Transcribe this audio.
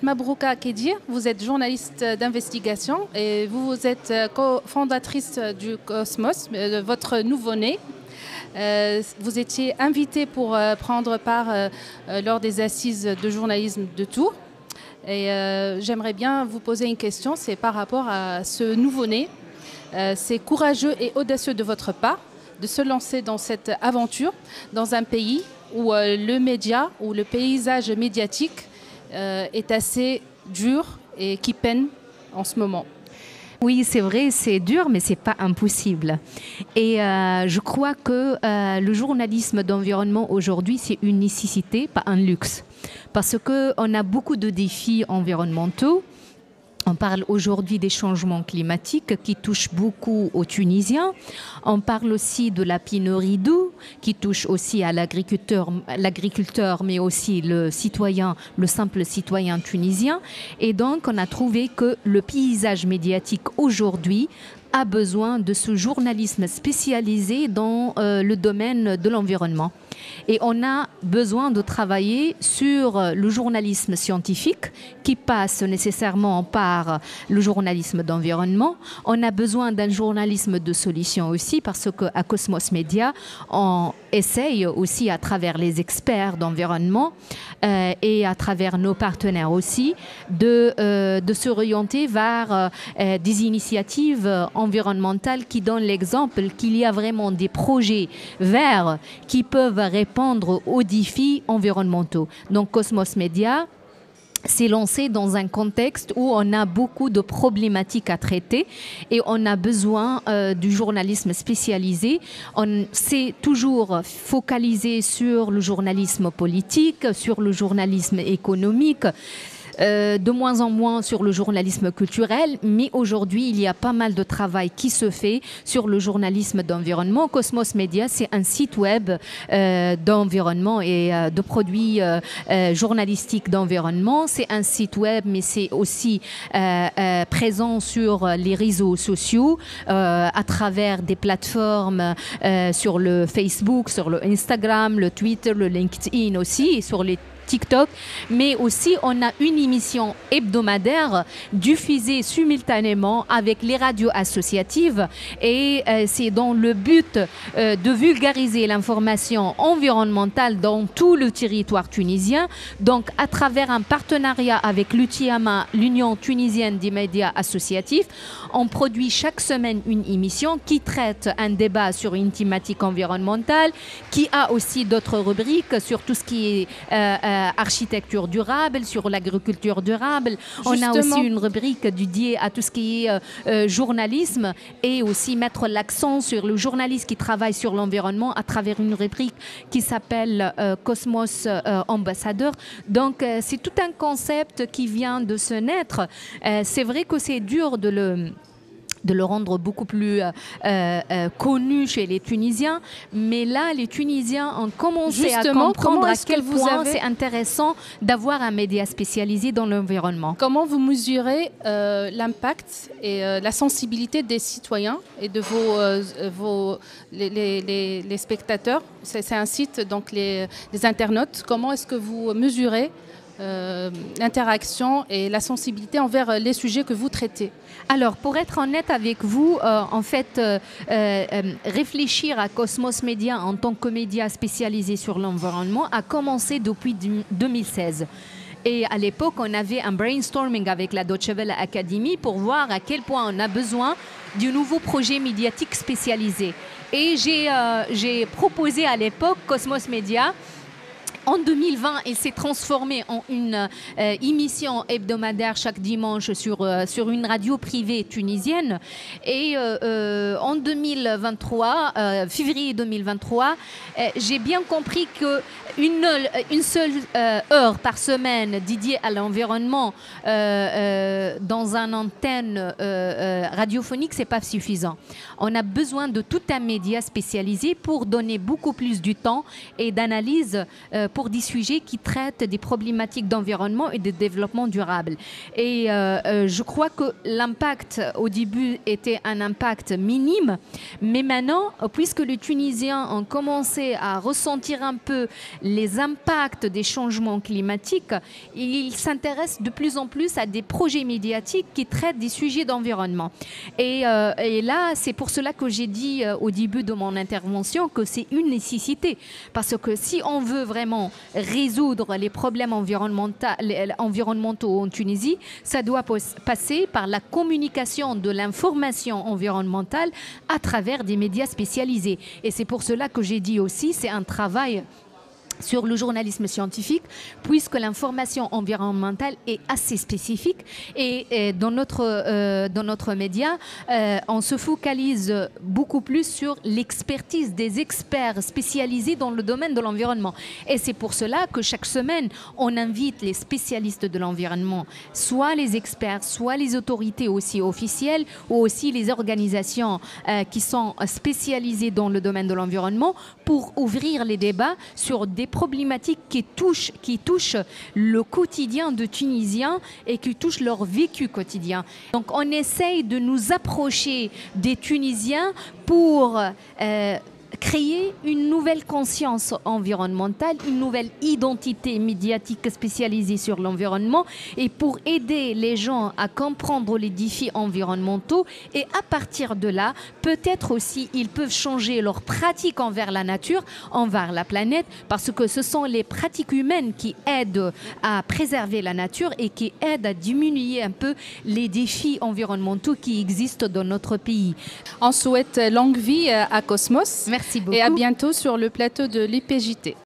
Mabrouka Kedir, vous êtes journaliste d'investigation et vous êtes cofondatrice du Cosmos, votre nouveau-né. Vous étiez invitée pour prendre part lors des assises de journalisme de Tours. Et j'aimerais bien vous poser une question, c'est par rapport à ce nouveau-né. C'est courageux et audacieux de votre part de se lancer dans cette aventure dans un pays où le média, où le paysage médiatique est assez dur et qui peine en ce moment. Oui, c'est vrai, c'est dur, mais c'est pas impossible. Et je crois que le journalisme d'environnement aujourd'hui, c'est une nécessité, pas un luxe. Parce qu'on a beaucoup de défis environnementaux. On parle aujourd'hui des changements climatiques qui touchent beaucoup aux Tunisiens. On parle aussi de la pénurie d'eau qui touche aussi à l'agriculteur, mais aussi le citoyen, le simple citoyen tunisien. Et donc, on a trouvé que le paysage médiatique aujourd'hui a besoin de ce journalisme spécialisé dans le domaine de l'environnement. Et on a besoin de travailler sur le journalisme scientifique qui passe nécessairement par le journalisme d'environnement. On a besoin d'un journalisme de solution aussi parce qu'à Cosmos Media, on essaye aussi à travers les experts d'environnement et à travers nos partenaires aussi de se orienter vers des initiatives environnementales qui donnent l'exemple qu'il y a vraiment des projets verts qui peuvent répondre aux défis environnementaux. Donc Cosmos Media s'est lancé dans un contexte où on a beaucoup de problématiques à traiter et on a besoin du journalisme spécialisé. On s'est toujours focalisé sur le journalisme politique, sur le journalisme économique, de moins en moins sur le journalisme culturel, mais aujourd'hui, il y a pas mal de travail qui se fait sur le journalisme d'environnement. Cosmos Media, c'est un site web d'environnement et de produits journalistiques d'environnement. C'est un site web, mais c'est aussi présent sur les réseaux sociaux à travers des plateformes sur le Facebook, sur le Instagram, le Twitter, le LinkedIn aussi, et sur les TikTok, mais aussi on a une émission hebdomadaire diffusée simultanément avec les radios associatives et c'est dans le but de vulgariser l'information environnementale dans tout le territoire tunisien. Donc à travers un partenariat avec l'UTIAMA, l'Union tunisienne des médias associatifs, on produit chaque semaine une émission qui traite un débat sur une thématique environnementale, qui a aussi d'autres rubriques sur tout ce qui est architecture durable, sur l'agriculture durable. Justement. On a aussi une rubrique dédiée à tout ce qui est journalisme et aussi mettre l'accent sur le journaliste qui travaille sur l'environnement à travers une rubrique qui s'appelle Cosmos Ambassadeur. Donc c'est tout un concept qui vient de se naître. C'est vrai que c'est dur de le rendre beaucoup plus connu chez les Tunisiens. Mais là, les Tunisiens ont commencé à comprendre à quel point c'est intéressant d'avoir un média spécialisé dans l'environnement. Comment vous mesurez l'impact et la sensibilité des citoyens et de les spectateurs? C'est un site, donc les internautes. Comment est-ce que vous mesurez l'interaction et la sensibilité envers les sujets que vous traitez? Alors, pour être honnête avec vous, en fait, réfléchir à Cosmos Media en tant que média spécialisé sur l'environnement a commencé depuis 2016. Et à l'époque, on avait un brainstorming avec la Deutsche Welle Academy pour voir à quel point on a besoin du nouveau projet médiatique spécialisé. Et j'ai proposé à l'époque Cosmos Media. En 2020, il s'est transformé en une émission hebdomadaire chaque dimanche sur une radio privée tunisienne. Et en 2023, février 2023, j'ai bien compris qu'une seule heure par semaine dédiée à l'environnement dans une antenne radiophonique, c'est pas suffisant. On a besoin de tout un média spécialisé pour donner beaucoup plus du temps et d'analyse pour des sujets qui traitent des problématiques d'environnement et de développement durable. Et je crois que l'impact au début était un impact minime, mais maintenant, puisque les Tunisiens ont commencé à ressentir un peu les impacts des changements climatiques, ils s'intéressent de plus en plus à des projets médiatiques qui traitent des sujets d'environnement. Et là, c'est pour cela que j'ai dit au début de mon intervention que c'est une nécessité. Parce que si on veut vraiment résoudre les problèmes environnementaux en Tunisie, ça doit passer par la communication de l'information environnementale à travers des médias spécialisés. Et c'est pour cela que j'ai dit aussi, c'est un travail sur le journalisme scientifique, puisque l'information environnementale est assez spécifique. Et dans notre média, on se focalise beaucoup plus sur l'expertise des experts spécialisés dans le domaine de l'environnement. Et c'est pour cela que chaque semaine, on invite les spécialistes de l'environnement, soit les experts, soit les autorités aussi officielles, ou aussi les organisations qui sont spécialisées dans le domaine de l'environnement, pour ouvrir les débats sur des problématiques qui touchent le quotidien de Tunisiens et qui touchent leur vécu quotidien. Donc on essaye de nous approcher des Tunisiens pour créer une nouvelle conscience environnementale, une nouvelle identité médiatique spécialisée sur l'environnement, et pour aider les gens à comprendre les défis environnementaux. Et à partir de là, peut-être aussi, ils peuvent changer leurs pratiques envers la nature, envers la planète, parce que ce sont les pratiques humaines qui aident à préserver la nature et qui aident à diminuer un peu les défis environnementaux qui existent dans notre pays. On souhaite longue vie à Cosmos. Merci beaucoup. Et à bientôt sur le plateau de l'IPJT.